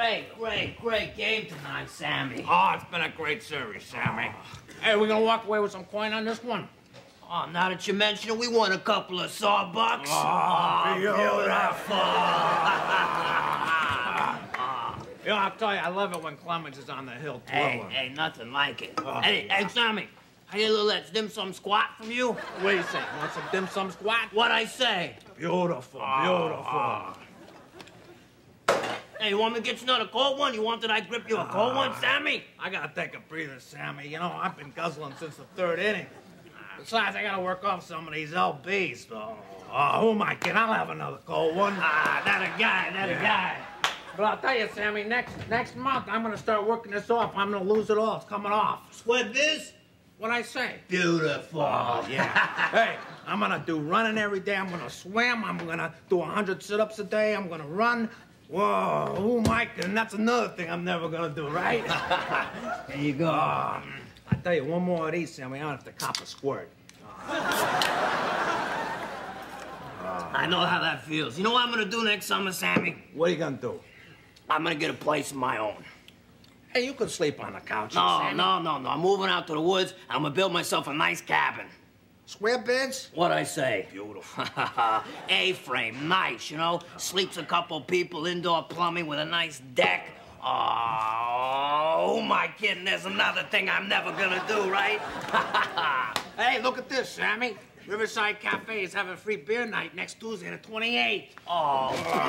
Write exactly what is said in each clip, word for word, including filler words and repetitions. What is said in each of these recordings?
great, great, great game tonight, Sammy. Oh, it's been a great series, Sammy. Hey, we gonna walk away with some coin on this one? Oh, now that you mention it, we won a couple of sawbucks. Oh, beautiful. You know, I'll tell you, I love it when Clemens is on the hill Hey, twirling. hey, nothing like it. Oh, hey, hey, Sammy, I get a little that dim sum squat from you. What do you say? Want some dim sum squat? What'd I say? Beautiful, beautiful. Oh. Hey, you want me to get you another cold one? You wanted I grip you a cold one, Sammy? I gotta take a breather, Sammy. You know, I've been guzzling since the third inning. Besides, I gotta work off some of these L Bs. Oh, oh who am I kidding? I'll have another cold one. Ah, that a guy, that Yeah. a guy. But I'll tell you, Sammy, next next month, I'm gonna start working this off. I'm gonna lose it all. It's coming off. Squid biz? What'd I say? Beautiful. Oh, yeah. Hey, I'm gonna do running every day. I'm gonna swim. I'm gonna do one hundred sit-ups a day. I'm gonna run. Whoa, who am I kidding? That's another thing I'm never gonna do, right? There you go. Uh, I tell you, one more of these, Sammy, I don't have to cop a squirt. I know how that feels. You know what I'm gonna do next summer, Sammy? What are you gonna do? I'm gonna get a place of my own. Hey, you could sleep on the couch. No, Sammy. no, no, no. I'm moving out to the woods. I'm gonna build myself a nice cabin. Square beds? What'd I say? Beautiful. A-frame, nice, you know? Sleeps a couple people, indoor plumbing with a nice deck. Oh, who am I kidding? There's another thing I'm never gonna do, right? Hey, look at this, Sammy. Riverside Cafe is having free beer night next Tuesday, the twenty-eighth. Oh,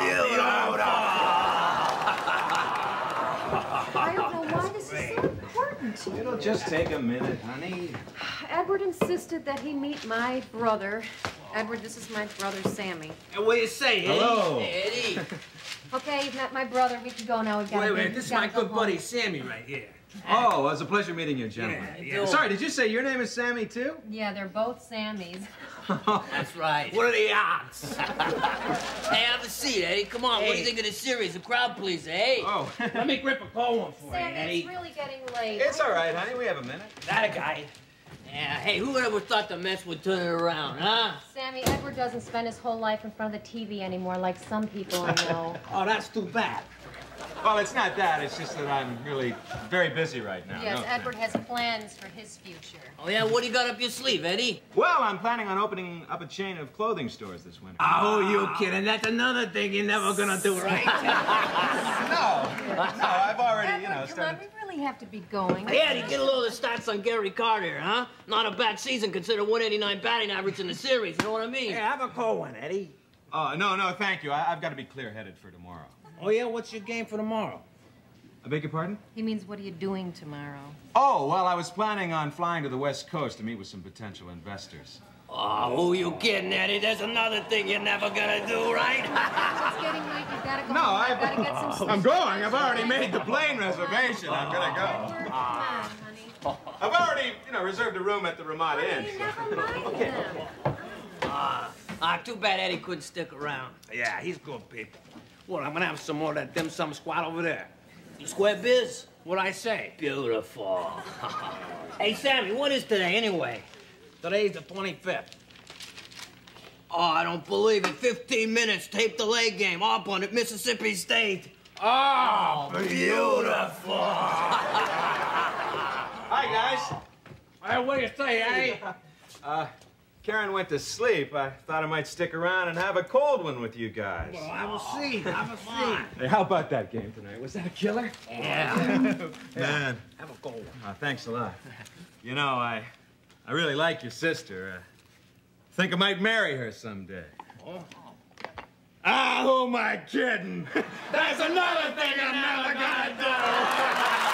I don't know why this is so important. It'll just take a minute, honey. Edward insisted that he meet my brother. Edward, this is my brother, Sammy. And what do you say, Eddie? Hello. Hey, Eddie. Okay, you've met my brother. We can go now. We gotta Wait, go- wait, we this is gotta my go good home. buddy, Sammy, right here. Oh, well, it's a pleasure meeting you, gentlemen. Yeah, yeah. Sorry, did you say your name is Sammy, too? Yeah, they're both Sammys. That's right. What are the odds? Hey, have a seat, Eddie. Come on, what do you Hey. think of the series? A crowd pleaser, hey? Oh. Let me grip a cold one for Sammy, you, Eddie. it's really getting late. It's all right, honey. We have a minute. That a guy. Yeah, hey, who ever thought the Mets would turn it around, huh? Sammy, Edward doesn't spend his whole life in front of the T V anymore like some people I know. Oh, that's too bad. Well, it's not that. It's just that I'm really very busy right now. Yes, No Edward thanks. has plans for his future. Oh, yeah? What do you got up your sleeve, Eddie? Well, I'm planning on opening up a chain of clothing stores this winter. Oh, you kidding? That's another thing you're never gonna do, right? No, no, I've already, you know, Edward, come on, started... we really have to be going. Hey, Eddie, get a load of stats on Gary Carter, huh? Not a bad season considering one eighty-nine batting average in the series, you know what I mean? Hey, have a cold one, Eddie. Oh, no, no, thank you. I, I've got to be clear-headed for tomorrow. Oh, yeah? What's your game for tomorrow? I beg your pardon? He means, what are you doing tomorrow? Oh, well, I was planning on flying to the West Coast to meet with some potential investors. Oh, who you kidding, Eddie? There's another thing you're never gonna do, right? It's getting late. You gotta go. No, home. I've- gotta get some sleep. I'm going. I've already made the plane reservation. I'm gonna Edward, go. come on, honey. I've already, you know, reserved a room at the Ramada Inn. Honey, never mind them. Ah, too bad Eddie couldn't stick around. Yeah, he's good people. Well, I'm gonna have some more of that dim sum squat over there. You square biz? What'd I say? Beautiful. Hey, Sammy, what is today anyway? Today's the twenty-fifth. Oh, I don't believe it. fifteen minutes, tape delay game, Auburn at Mississippi State. Oh, Beautiful. Hi, guys. Hey, what do you say, eh? Uh, Karen went to sleep. I thought I might stick around and have a cold one with you guys. Well, have a seat. Have a seat. Hey, how about that game tonight? Was that a killer? Yeah. Man. Have a cold one. Uh, thanks a lot. You know, I, I really like your sister. Uh, think I might marry her someday. Oh. Ah, who am I kidding? That's another thing I'm never gonna do.